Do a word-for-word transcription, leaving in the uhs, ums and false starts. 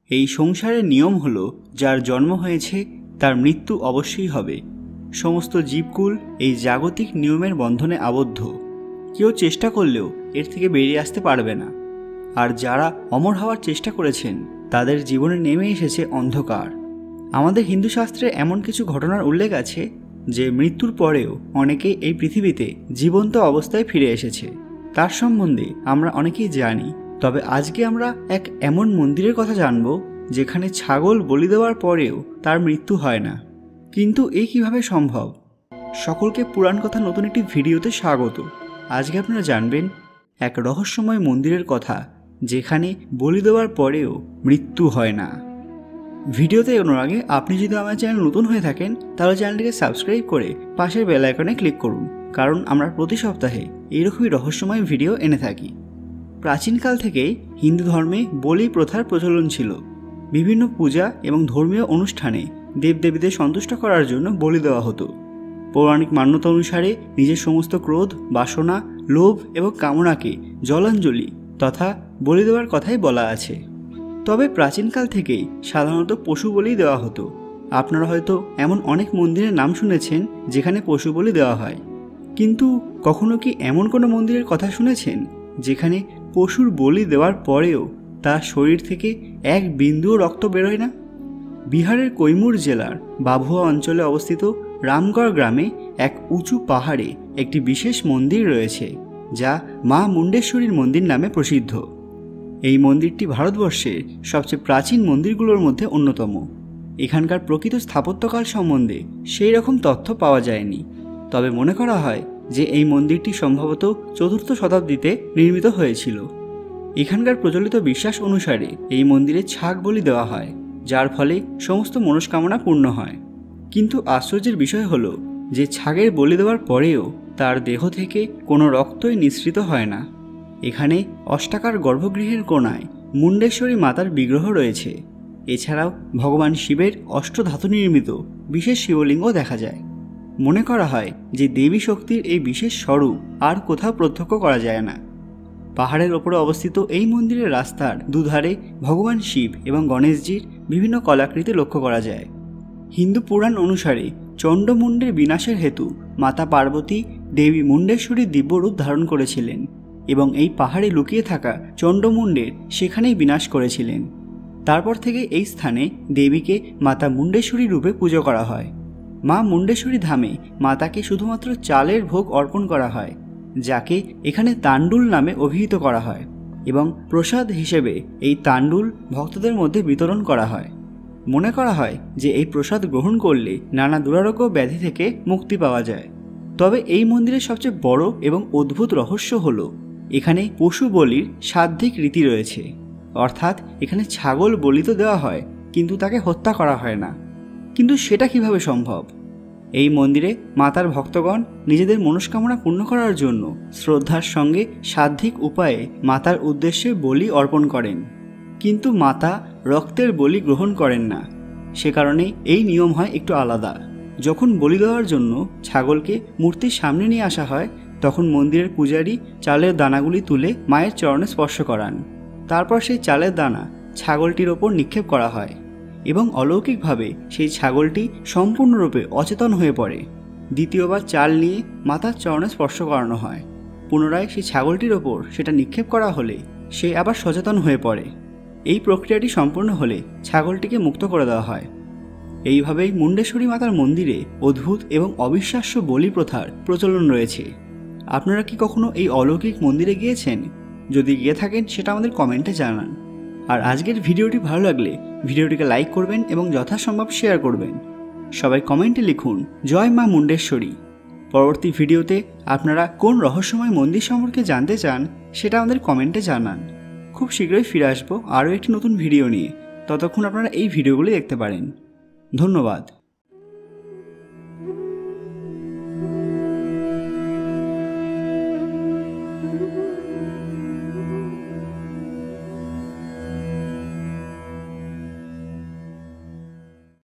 এই সংসারের নিয়ম হলো যার জন্ম হয়েছে তার মৃত্যু অবশ্যই হবে। সমস্ত জীবকুল এই জাগতিক নিয়মের বন্ধনে আবদ্ধ। কেউ চেষ্টা করলেও এর থেকে বেরিয়ে আসতে পারবে না। আর যারা অমর হওয়ার চেষ্টা করেছেন তাদের জীবনে নেমে এসেছে অন্ধকার। আমাদের হিন্দু শাস্ত্রে এমন কিছু ঘটনার উল্লেখ আছে যে মৃত্যুর পরেও অনেকেই এই পৃথিবীতে জীবন্ত অবস্থায় ফিরে এসেছে। তার সম্বন্ধে আমরা অনেকেই জানি। তবে আজকে আমরা এক এমন মন্দিরের কথা জানব যেখানে ছাগল বলি দেওয়ার পরেও তার মৃত্যু হয় না। কিন্তু এই কিভাবে সম্ভব? সকলকে পুরাণ কথা নতুন একটি ভিডিওতে স্বাগত। আজকে আপনারা জানবেন এক রহস্যময় মন্দিরের কথা যেখানে বলি দেওয়ার পরেও মৃত্যু হয় না। ভিডিওতে এগোনোর আগে আপনি যদি আমার চ্যানেল নতুন হয়ে থাকেন তাহলে চ্যানেলটিকে সাবস্ক্রাইব করে পাশের বেল আইকনে ক্লিক করুন, কারণ আমরা প্রতি সপ্তাহে এইরকমই রহস্যময় ভিডিও এনে থাকি। প্রাচীনকাল থেকেই হিন্দু ধর্মে বলি প্রথার প্রচলন ছিল। বিভিন্ন পূজা এবং ধর্মীয় অনুষ্ঠানে দেবদেবীদের সন্তুষ্ট করার জন্য বলি দেওয়া হতো। পৌরাণিক মান্যতা অনুসারে নিজের সমস্ত ক্রোধ, বাসনা, লোভ এবং কামনাকে জলাঞ্জলি তথা বলি দেওয়ার কথাই বলা আছে। তবে প্রাচীনকাল থেকেই সাধারণত পশু বলি দেওয়া হতো। আপনারা হয়তো এমন অনেক মন্দিরের নাম শুনেছেন যেখানে পশু বলি দেওয়া হয়, কিন্তু কখনো কি এমন কোনো মন্দিরের কথা শুনেছেন যেখানে পশুর বলি দেওয়ার পরেও তার শরীর থেকে এক বিন্দুও রক্ত বেরোয় না? বিহারের কৈমুর জেলার বাভুয়া অঞ্চলে অবস্থিত রামগড় গ্রামে এক উঁচু পাহাড়ে একটি বিশেষ মন্দির রয়েছে যা মা মুন্ডেশ্বরীর মন্দির নামে প্রসিদ্ধ। এই মন্দিরটি ভারতবর্ষের সবচেয়ে প্রাচীন মন্দিরগুলোর মধ্যে অন্যতম। এখানকার প্রকৃত স্থাপত্যকাল সম্বন্ধে সেই রকম তথ্য পাওয়া যায়নি, তবে মনে করা হয় যে এই মন্দিরটি সম্ভবত চতুর্থ শতাব্দীতে নির্মিত হয়েছিল। এখানকার প্রচলিত বিশ্বাস অনুসারে এই মন্দিরে ছাগ বলি দেওয়া হয়, যার ফলে সমস্ত মনস্কামনা পূর্ণ হয়। কিন্তু আশ্চর্যের বিষয় হলো যে ছাগের বলি দেওয়ার পরেও তার দেহ থেকে কোনো রক্তই নিঃসৃত হয় না। এখানে অষ্টাকার গর্ভগৃহের কোণায় মুন্ডেশ্বরী মাতার বিগ্রহ রয়েছে। এছাড়াও ভগবান শিবের অষ্টধাতু নির্মিত বিশেষ শিবলিঙ্গ দেখা যায়। মনে করা হয় যে দেবী শক্তির এই বিশেষ স্বরূপ আর কোথাও প্রত্যক্ষ করা যায় না। পাহাড়ের ওপরে অবস্থিত এই মন্দিরের রাস্তার দুধারে ভগবান শিব এবং গণেশজির বিভিন্ন কলাকৃতি লক্ষ্য করা যায়। হিন্দু পুরাণ অনুসারে চণ্ডমুণ্ডের বিনাশের হেতু মাতা পার্বতী দেবী মুন্ডেশ্বরীর দিব্যরূপ ধারণ করেছিলেন এবং এই পাহাড়ে লুকিয়ে থাকা চণ্ডমুণ্ডের সেখানেই বিনাশ করেছিলেন। তারপর থেকে এই স্থানে দেবীকে মাতা মুন্ডেশ্বরী রূপে পুজো করা হয়। মা মুন্ডেশ্বরী ধামে মাতাকে শুধুমাত্র চালের ভোগ অর্পণ করা হয়, যাকে এখানে তাণ্ডুল নামে অভিহিত করা হয়, এবং প্রসাদ হিসেবে এই তাণ্ডুল ভক্তদের মধ্যে বিতরণ করা হয়। মনে করা হয় যে এই প্রসাদ গ্রহণ করলে নানা দুরারোগ্য ব্যাধি থেকে মুক্তি পাওয়া যায়। তবে এই মন্দিরের সবচেয়ে বড় এবং অদ্ভুত রহস্য হলো এখানে পশু বলির সাধ্বিক রীতি রয়েছে। অর্থাৎ এখানে ছাগল বলি তো দেওয়া হয়, কিন্তু তাকে হত্যা করা হয় না। কিন্তু সেটা কিভাবে সম্ভব? এই মন্দিরে মাতার ভক্তগণ নিজেদের মনস্কামনা পূর্ণ করার জন্য শ্রদ্ধার সঙ্গে সাধ্বিক উপায়ে মাতার উদ্দেশ্যে বলি অর্পণ করেন, কিন্তু মাতা রক্তের বলি গ্রহণ করেন না। সে কারণে এই নিয়ম হয় একটু আলাদা। যখন বলি দেওয়ার জন্য ছাগলকে মূর্তির সামনে নিয়ে আসা হয় তখন মন্দিরের পূজারী চালের দানাগুলি তুলে মায়ের চরণে স্পর্শ করান। তারপর সেই চালের দানা ছাগলটির ওপর নিক্ষেপ করা হয় এবং অলৌকিকভাবে সেই ছাগলটি সম্পূর্ণরূপে অচেতন হয়ে পড়ে। দ্বিতীয়বার চাল নিয়ে মাতার চরণে স্পর্শ করানো হয়। পুনরায় সেই ছাগলটির ওপর সেটা নিক্ষেপ করা হলে সে আবার সচেতন হয়ে পড়ে। এই প্রক্রিয়াটি সম্পূর্ণ হলে ছাগলটিকে মুক্ত করে দেওয়া হয়। এইভাবেই মুন্ডেশ্বরী মাতার মন্দিরে অদ্ভুত এবং অবিশ্বাস্য বলি প্রথার প্রচলন রয়েছে। আপনারা কি কখনো এই অলৌকিক মন্দিরে গিয়েছেন? যদি গিয়ে থাকেন সেটা আমাদের কমেন্টে জানান। আর আজকের ভিডিওটি ভালো লাগলে ভিডিওটিকে লাইক করবেন এবং যথাসম্ভব শেয়ার করবেন। সবাই কমেন্টে লিখুন জয় মা মুন্ডেশ্বরী। পরবর্তী ভিডিওতে আপনারা কোন রহস্যময় মন্দির সম্পর্কে জানতে চান সেটা আমাদের কমেন্টে জানান। খুব শীঘ্রই ফিরে আসবো আরও একটি নতুন ভিডিও নিয়ে। ততক্ষণ আপনারা এই ভিডিওগুলি দেখতে পারেন। ধন্যবাদ।